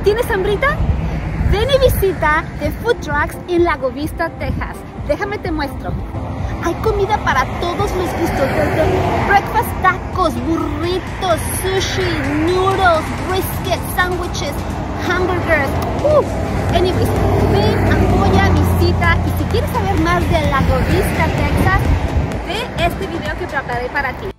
¿Tienes hambrita? Ven y visita The Food Trucks en Lago Vista, Texas. Déjame te muestro. Hay comida para todos los gustos, desde breakfast tacos, burritos, sushi, noodles, brisket, sándwiches, hamburgers. Anyways, ven, apoya, visita, y si quieres saber más de Lago Vista, Texas, ve este video que preparé para ti.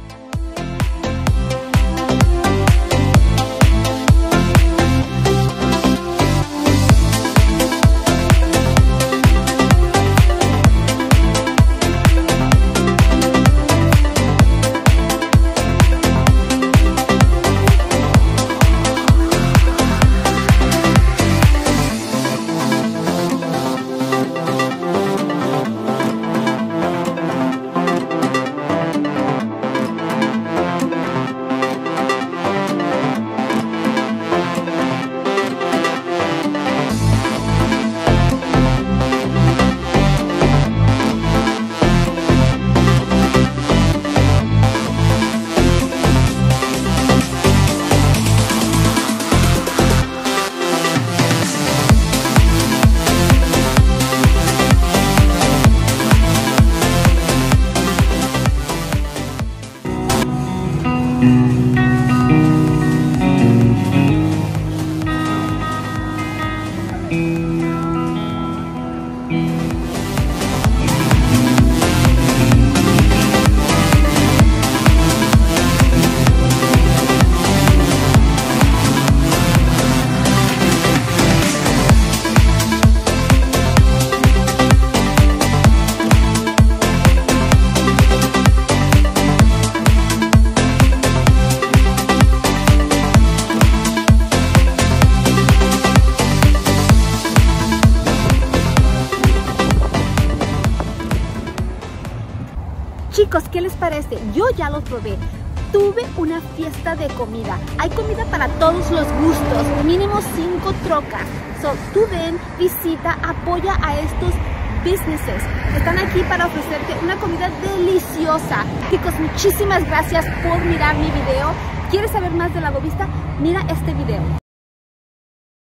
Chicos, ¿qué les parece? Yo ya lo probé. Tuve una fiesta de comida. Hay comida para todos los gustos, mínimo 5 trocas. Tú ven, visita, apoya a estos businesses. Están aquí para ofrecerte una comida deliciosa. Chicos, muchísimas gracias por mirar mi video. ¿Quieres saber más de Lago Vista? Mira este video.